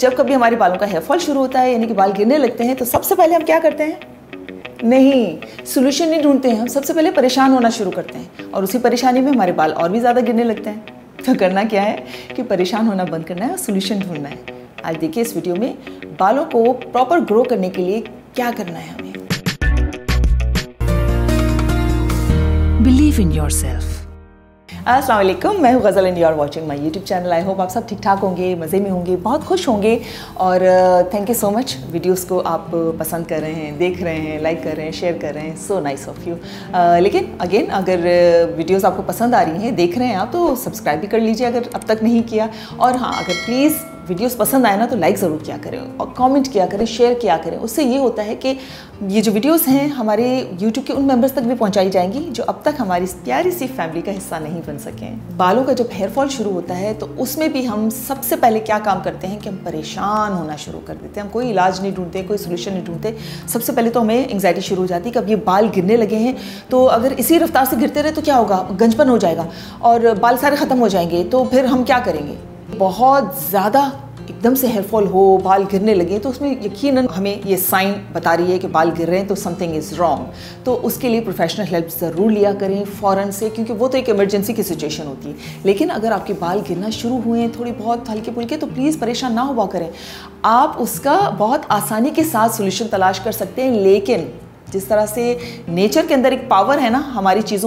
जब कभी हमारे बालों का हेयर फॉल शुरू होता है, यानी कि बाल गिरने लगते हैं, तो सबसे पहले हम क्या करते हैं? नहीं, सोल्यूशन नहीं ढूंढते हैं, हम सबसे पहले परेशान होना शुरू करते हैं और उसी परेशानी में हमारे बाल और भी ज़्यादा गिरने लगते हैं। तो करना क्या है कि परेशान होना बंद करना है और सोल्यूशन ढूंढना है। आज देखिए इस वीडियो में बालों को प्रॉपर ग्रो करने के लिए क्या करना है हमें। Believe in yourself. अस्सलाम वालेकुम, मैं हूँ Ghazal and you are watching my YouTube channel. I hope आप सब ठीक ठाक होंगे, मज़े में होंगे, बहुत खुश होंगे और thank you so much. Videos को आप पसंद कर रहे हैं, देख रहे हैं, लाइक कर रहे हैं, शेयर कर रहे हैं, सो नाइस ऑफ यू। लेकिन अगेन अगर वीडियोस आपको पसंद आ रही हैं, देख रहे हैं आप, तो सब्सक्राइब भी कर लीजिए अगर अब तक नहीं किया। और हाँ, अगर प्लीज़ वीडियोस पसंद आए ना तो लाइक ज़रूर किया करें और कमेंट किया करें, शेयर किया करें। उससे ये होता है कि ये जो वीडियोस हैं हमारे यूट्यूब के उन मेंबर्स तक भी पहुंचाई जाएंगी जो अब तक हमारी प्यारी सी फैमिली का हिस्सा नहीं बन सके हैं। बालों का जब हेयर फॉल शुरू होता है तो उसमें भी हम सबसे पहले क्या काम करते हैं कि हम परेशान होना शुरू कर देते हैं। हम कोई इलाज नहीं ढूंढते, कोई सोल्यूशन नहीं ढूंढते। सबसे पहले तो हमें एंग्जाइटी शुरू हो जाती है कि अब ये बाल गिरने लगे हैं, तो अगर इसी रफ्तार से गिरते रहे तो क्या होगा, गंजपन हो जाएगा और बाल सारे ख़त्म हो जाएंगे। तो फिर हम क्या करेंगे? बहुत ज़्यादा एकदम से हेयर फॉल हो, बाल गिरने लगे, तो उसमें यकीनन हमें ये साइन बता रही है कि बाल गिर रहे हैं, तो समथिंग इज़ रॉन्ग। तो उसके लिए प्रोफेशनल हेल्प ज़रूर लिया करें फ़ौरन से, क्योंकि वो तो एक इमरजेंसी की सिचुएशन होती है। लेकिन अगर आपके बाल गिरना शुरू हुए हैं थोड़ी बहुत हल्के फुल्के, तो प्लीज़ परेशान ना हुआ करें। आप उसका बहुत आसानी के साथ सोल्यूशन तलाश कर सकते हैं। लेकिन जिस तरह से नेचर के अंदर एक पावर है ना हमारी चीज़ों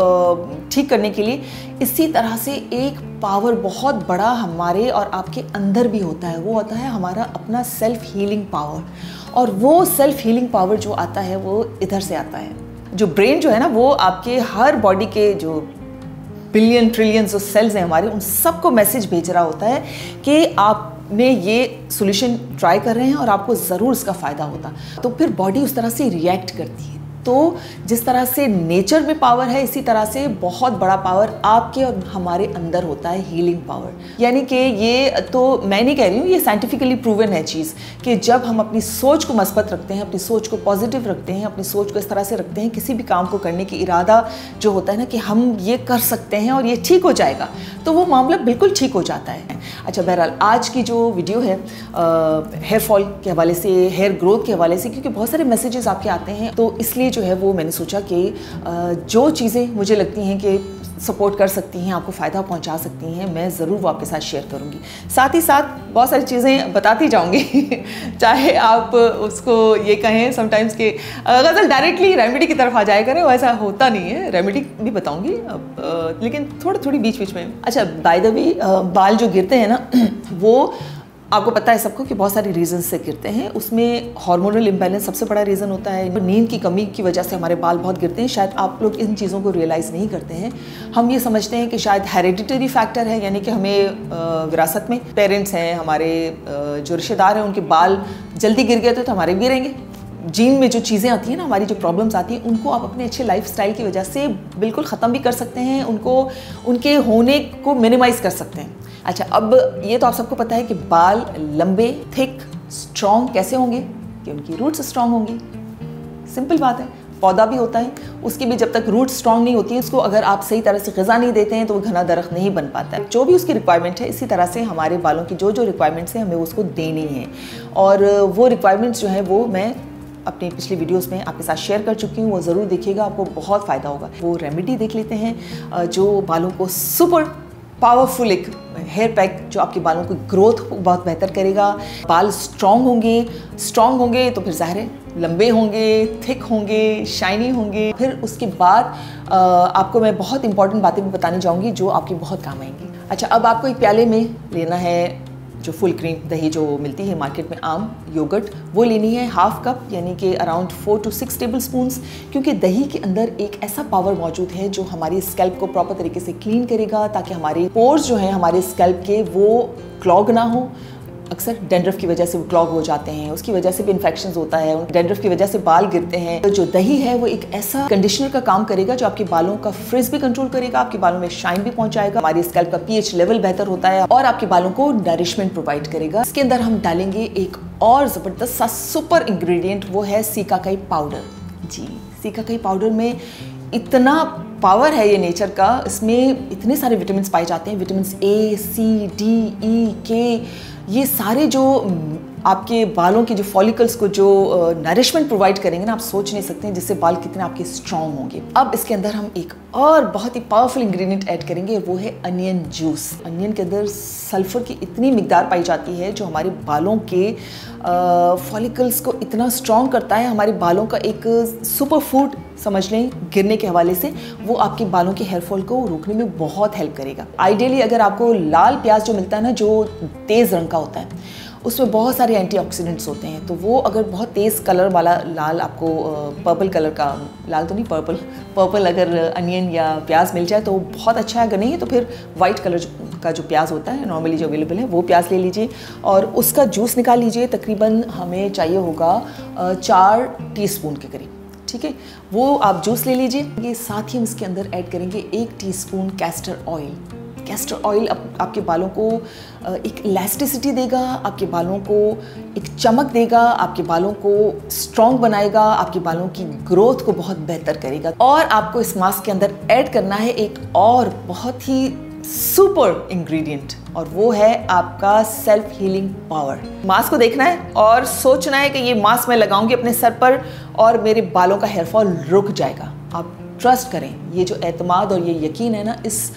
को ठीक करने के लिए, इसी तरह से एक पावर बहुत बड़ा हमारे और आपके अंदर भी होता है। वो होता है हमारा अपना सेल्फ हीलिंग पावर। और वो सेल्फ हीलिंग पावर जो आता है वो इधर से आता है। जो ब्रेन जो है ना, वो आपके हर बॉडी के जो बिलियन ट्रिलियंस जो सेल्स हैं हमारे, उन सबको मैसेज भेज रहा होता है कि आपने ये सॉल्यूशन ट्राई कर रहे हैं और आपको ज़रूर इसका फ़ायदा होता। तो फिर बॉडी उस तरह से रिएक्ट करती है। तो जिस तरह से नेचर में पावर है, इसी तरह से बहुत बड़ा पावर आपके और हमारे अंदर होता है, हीलिंग पावर। यानी कि ये तो मैं नहीं कह रही हूँ, ये साइंटिफिकली प्रूवन है चीज़ कि जब हम अपनी सोच को मस्बत रखते हैं, अपनी सोच को पॉजिटिव रखते हैं, अपनी सोच को इस तरह से रखते हैं, किसी भी काम को करने की इरादा जो होता है ना कि हम ये कर सकते हैं और ये ठीक हो जाएगा, तो वो मामला बिल्कुल ठीक हो जाता है। अच्छा, बहरहाल आज की जो वीडियो है हेयर फॉल के हवाले से, हेयर ग्रोथ के हवाले से, क्योंकि बहुत सारे मैसेजेस आपके आते हैं, तो इसलिए जो है वो मैंने सोचा कि जो चीज़ें मुझे लगती हैं कि सपोर्ट कर सकती हैं, आपको फ़ायदा पहुंचा सकती हैं, मैं ज़रूर वो आपके साथ शेयर करूंगी। साथ ही साथ बहुत सारी चीज़ें बताती जाऊंगी चाहे आप उसको ये कहें समटाइम्स कि गज़ल डायरेक्टली रेमेडी की तरफ आ जाया करें, वैसा होता नहीं है। रेमेडी भी बताऊंगी लेकिन थोड़ी बीच बीच में। अच्छा, बाय द वे, बाल जो गिरते हैं ना वो आपको पता है सबको कि बहुत सारी रीज़न से गिरते हैं। उसमें हार्मोनल इम्बैलेंस सबसे बड़ा रीज़न होता है। नींद की कमी की वजह से हमारे बाल बहुत गिरते हैं। शायद आप लोग इन चीज़ों को रियलाइज़ नहीं करते हैं। हम ये समझते हैं कि शायद हेरिडिटरी फैक्टर है, यानी कि हमें विरासत में पेरेंट्स हैं, हमारे जो रिश्तेदार हैं, उनके बाल जल्दी गिर गए तो हमारे भी गिरेंगे। जीन में जो चीज़ें आती हैं ना, हमारी जो प्रॉब्लम्स आती हैं, उनको आप अपने अच्छे लाइफस्टाइल की वजह से बिल्कुल ख़त्म भी कर सकते हैं, उनको उनके होने को मिनिमाइज़ कर सकते हैं। अच्छा, अब ये तो आप सबको पता है कि बाल लंबे, थिक, स्ट्रॉन्ग कैसे होंगे? कि उनकी रूट्स स्ट्रॉन्ग होंगी। सिंपल बात है। पौधा भी होता है, उसकी भी जब तक रूट स्ट्रॉन्ग नहीं होती है, उसको अगर आप सही तरह से ग़िज़ा नहीं देते हैं तो वो घना दरख्त नहीं बन पाता है। जो भी उसकी रिक्वायरमेंट है, इसी तरह से हमारे बालों की जो रिक्वायरमेंट्स हैं हमें उसको देनी है। और वो रिक्वायरमेंट्स जो हैं वो मैं अपनी पिछली वीडियोस में आपके साथ शेयर कर चुकी हूँ, वो ज़रूर देखिएगा, आपको बहुत फ़ायदा होगा। वो रेमेडी देख लेते हैं जो बालों को सुपर पावरफुल एक हेयर पैक जो आपके बालों की ग्रोथ बहुत बेहतर करेगा। बाल स्ट्रॉन्ग होंगे तो फिर ज़ाहिर है लंबे होंगे, थिक होंगे, शाइनी होंगे। फिर उसके बाद आपको मैं बहुत इंपॉर्टेंट बातें भी बताने जाऊँगी जो आपकी बहुत काम आएंगी। अच्छा, अब आपको एक प्याले में लेना है जो फुल क्रीम दही जो मिलती है मार्केट में, आम योगर्ट, वो लेनी है हाफ कप, यानी कि अराउंड 4 to 6 टेबल स्पून्स। क्योंकि दही के अंदर एक ऐसा पावर मौजूद है जो हमारी स्कैल्प को प्रॉपर तरीके से क्लीन करेगा, ताकि हमारे पोर्स जो हैं हमारे स्कैल्प के वो क्लॉग ना हो। अक्सर डैंड्रफ की वजह से वो क्लॉग हो जाते हैं, उसकी वजह से भी इन्फेक्शन होता है, डैंड्रफ की वजह से बाल गिरते हैं। तो जो दही है वो एक ऐसा कंडीशनर का काम करेगा जो आपके बालों का फ्रिज भी कंट्रोल करेगा, आपके बालों में शाइन भी पहुंचाएगा, हमारी स्कैल्प का पीएच लेवल बेहतर होता है और आपके बालों को नरिशमेंट प्रोवाइड करेगा। इसके अंदर हम डालेंगे एक और ज़बरदस्त सा सुपर इंग्रेडिएंट, वो है सीकाकाई पाउडर। जी, सीकाकाई पाउडर में इतना पावर है ये नेचर का, इसमें इतने सारे विटामिन पाए जाते हैं, vitamin A, C, D, E, K, ये सारे जो आपके बालों के जो फॉलिकल्स को जो नरिशमेंट प्रोवाइड करेंगे ना, आप सोच नहीं सकते हैं जिससे बाल कितने आपके स्ट्रॉन्ग होंगे। अब इसके अंदर हम एक और बहुत ही पावरफुल इंग्रेडिएंट ऐड करेंगे, वो है अनियन जूस। अनियन के अंदर सल्फर की इतनी मिकदार पाई जाती है जो हमारे बालों के फॉलिकल्स को इतना स्ट्रॉन्ग करता है, हमारे बालों का एक सुपर फूड समझ लें गिरने के हवाले से, वो आपके बालों के हेयर फॉल को रोकने में बहुत हेल्प करेगा। आइडियली अगर आपको लाल प्याज जो मिलता है ना, जो तेज़ रंग का होता है, उसमें बहुत सारे एंटीऑक्सीडेंट्स होते हैं, तो वो अगर बहुत तेज़ कलर वाला लाल आपको पर्पल कलर का, लाल तो नहीं पर्पल अगर अनियन या प्याज मिल जाए तो बहुत अच्छा है। अगर नहीं है तो फिर वाइट कलर का जो प्याज होता है नॉर्मली जो अवेलेबल है वो प्याज ले लीजिए और उसका जूस निकाल लीजिए। तकरीबन हमें चाहिए होगा 4 टीस्पून के करीब, ठीक है। वो आप जूस ले लीजिए। ये साथ ही हम इसके अंदर ऐड करेंगे 1 teaspoon castor oil. Castor oil आपके बालों को एक इलास्टिसिटी देगा, आपके बालों को एक चमक देगा, आपके बालों को स्ट्रॉन्ग बनाएगा, आपके बालों की ग्रोथ को बहुत बेहतर करेगा। और आपको इस मास्क के अंदर ऐड करना है एक और बहुत ही सुपर इंग्रेडिएंट, और वो है आपका सेल्फ हीलिंग पावर। मास्क को देखना है और सोचना है कि ये मास्क मैं लगाऊंगी अपने सर पर और मेरे बालों का हेयर फॉल रुक जाएगा। आप ट्रस्ट करें, ये जो एतमाद और ये यकीन है ना, इस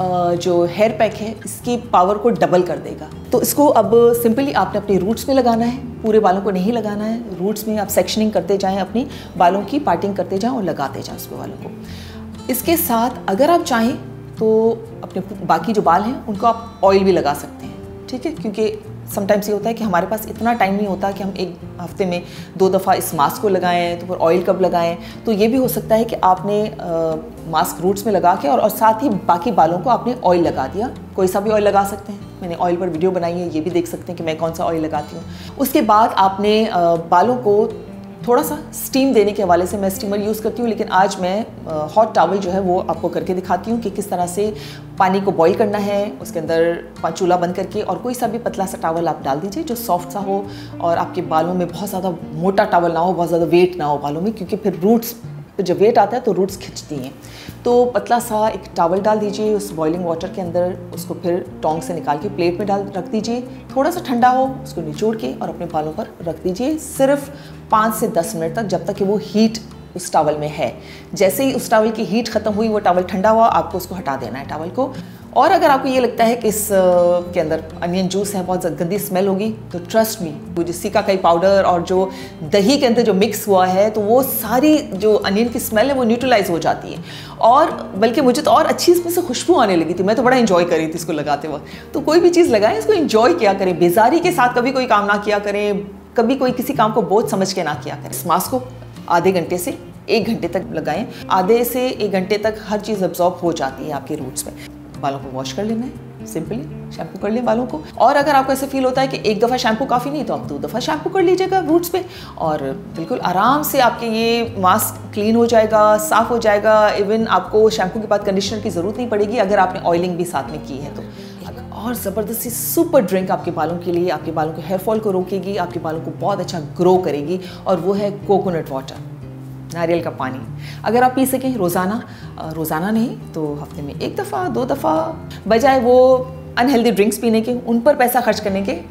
जो हेयर पैक है इसकी पावर को डबल कर देगा। तो इसको अब सिंपली आपने अपने रूट्स में लगाना है, पूरे बालों को नहीं लगाना है। रूट्स में आप सेक्शनिंग करते जाएं, अपनी बालों की पार्टिंग करते जाएं और लगाते जाएं उसको बालों को। इसके साथ अगर आप चाहें तो अपने बाकी जो बाल हैं उनको आप ऑयल भी लगा सकते हैं, ठीक है। क्योंकि समटाइम्स ये होता है कि हमारे पास इतना टाइम नहीं होता कि हम एक हफ्ते में 2 दफ़ा इस मास्क को लगाएं, तो फिर ऑयल कब लगाएं। तो ये भी हो सकता है कि आपने मास्क रूट्स में लगा के और साथ ही बाकी बालों को आपने ऑयल लगा दिया। कोई सा भी ऑयल लगा सकते हैं, मैंने ऑयल पर वीडियो बनाई है, ये भी देख सकते हैं कि मैं कौन सा ऑयल लगाती हूँ। उसके बाद आपने बालों को थोड़ा सा स्टीम देने के हवाले से मैं स्टीमर यूज़ करती हूँ, लेकिन आज मैं हॉट टॉवल जो है वो आपको करके दिखाती हूँ कि किस तरह से पानी को बॉईल करना है। उसके अंदर चूल्हा बंद करके और कोई सा भी पतला सा टॉवल आप डाल दीजिए जो सॉफ्ट सा हो और आपके बालों में बहुत ज़्यादा मोटा टॉवल ना हो, बहुत ज़्यादा वेट ना हो बालों में, क्योंकि फिर रूट्स जब वेट आता है तो रूट्स खिंचती हैं। तो पतला सा एक टॉवल डाल दीजिए उस बॉइलिंग वाटर के अंदर, उसको फिर टोंग से निकाल के प्लेट में रख दीजिए। थोड़ा सा ठंडा हो उसको निचोड़ के और अपने बालों पर रख दीजिए सिर्फ 5 से 10 मिनट तक, जब तक कि वो हीट उस टॉवल में है। जैसे ही उस टॉवल की हीट ख़त्म हुई, वो टॉवल ठंडा हुआ, आपको उसको हटा देना है टॉवल को। और अगर आपको ये लगता है कि इस के अंदर अनियन जूस है, बहुत गंदी स्मेल होगी, तो ट्रस्ट मी, वो जो सिकाकाई पाउडर और जो दही के अंदर जो मिक्स हुआ है, तो वो सारी जो अनियन की स्मेल है वो न्यूट्रलाइज हो जाती है। और बल्कि मुझे तो और अच्छी इसमें से खुशबू आने लगी थी, मैं तो बड़ा इंजॉय कर रही थी इसको लगाते वक्त। तो कोई भी चीज़ लगाएं, इसको इंजॉय किया करें, बेजारी के साथ कभी कोई काम ना किया करें, कभी कोई किसी काम को बोझ समझ के ना किया करें। इस मास्क को आधे घंटे से 1 घंटे तक लगाएं। आधे से 1 घंटे तक हर चीज़ अब्जॉर्ब हो जाती है आपके रूट्स में। बालों को वॉश कर लेना है, सिंपली शैम्पू कर लें बालों को। और अगर आपको ऐसे फील होता है कि 1 दफ़ा शैम्पू काफ़ी नहीं, तो आप 2 दफ़ा शैम्पू कर लीजिएगा रूट्स पे और बिल्कुल आराम से आपके ये मास्क क्लीन हो जाएगा, साफ़ हो जाएगा। इवन आपको शैम्पू के बाद कंडीशनर की ज़रूरत नहीं पड़ेगी अगर आपने ऑयलिंग भी साथ में की है तो। और ज़बरदस्ती सुपर ड्रिंक आपके बालों के लिए, आपके बालों के हेयर फॉल को रोकेगी, आपके बालों को बहुत अच्छा ग्रो करेगी, और वो है कोकोनट वाटर, नारियल का पानी। अगर आप पी सकें रोज़ाना नहीं तो हफ्ते में 1 दफ़ा 2 दफ़ा, बजाय वो अनहेल्दी ड्रिंक्स पीने के, उन पर पैसा खर्च करने के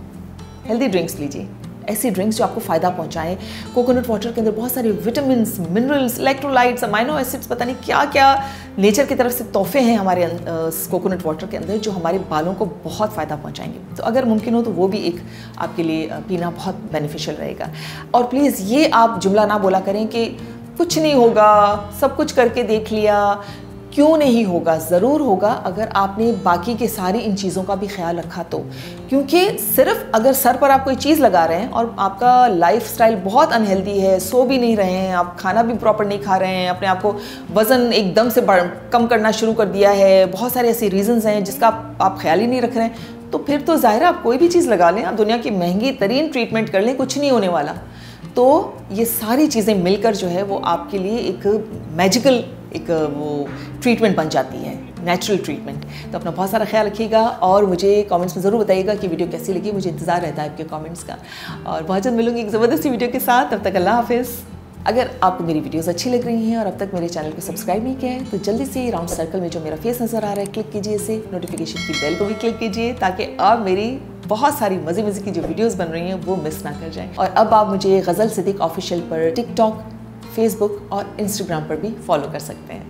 हेल्दी ड्रिंक्स लीजिए, ऐसी ड्रिंक्स जो आपको फ़ायदा पहुंचाएं। कोकोनट वाटर के अंदर बहुत सारे vitamins, minerals, electrolytes, amino acids, पता नहीं क्या क्या नेचर की तरफ से तोहफे हैं हमारे कोकोनट वाटर के अंदर, जो हमारे बालों को बहुत फ़ायदा पहुंचाएंगे। तो अगर मुमकिन हो तो वो भी एक आपके लिए पीना बहुत बेनिफिशियल रहेगा। और प्लीज़ ये आप जुमला ना बोला करें कि कुछ नहीं होगा, सब कुछ करके देख लिया। क्यों नहीं होगा? ज़रूर होगा अगर आपने बाकी के सारी इन चीज़ों का भी ख्याल रखा तो। क्योंकि सिर्फ अगर सर पर आप कोई चीज़ लगा रहे हैं और आपका लाइफस्टाइल बहुत अनहेल्दी है, सो भी नहीं रहे हैं, आप खाना भी प्रॉपर नहीं खा रहे हैं, अपने आप को वज़न एकदम से कम करना शुरू कर दिया है, बहुत सारे ऐसे रीज़न्स हैं जिसका आप ख्याल ही नहीं रख रहे हैं, तो फिर तो ज़ाहिर है आप कोई भी चीज़ लगा लें, आप दुनिया की महंगी तरीन ट्रीटमेंट कर लें, कुछ नहीं होने वाला। तो ये सारी चीज़ें मिलकर जो है वो आपके लिए एक मैजिकल एक वो ट्रीटमेंट बन जाती है, नेचुरल ट्रीटमेंट। तो अपना बहुत सारा ख्याल रखिएगा और मुझे कमेंट्स में ज़रूर बताइएगा कि वीडियो कैसी लगी। मुझे इंतज़ार रहता है आपके कमेंट्स का, और बहुत जल्द मिलूंगी एक ज़बरदस्त वीडियो के साथ। तब तक अल्लाह हाफिज़। अगर आपको मेरी वीडियोस अच्छी लग रही हैं और अब तक मेरे चैनल को सब्सक्राइब नहीं किया है तो जल्दी से राउंड सर्कल में जो मेरा फेस नज़र आ रहा है क्लिक कीजिए इसे, नोटिफिकेशन की बेल को भी क्लिक कीजिए ताकि आप मेरी बहुत सारी मज़े मज़े की जो वीडियोस बन रही हैं वो मिस ना कर जाएं। और अब आप मुझे गज़ल सिद्दीक ऑफिशियल पर टिकटॉक, फेसबुक और इंस्टाग्राम पर भी फॉलो कर सकते हैं।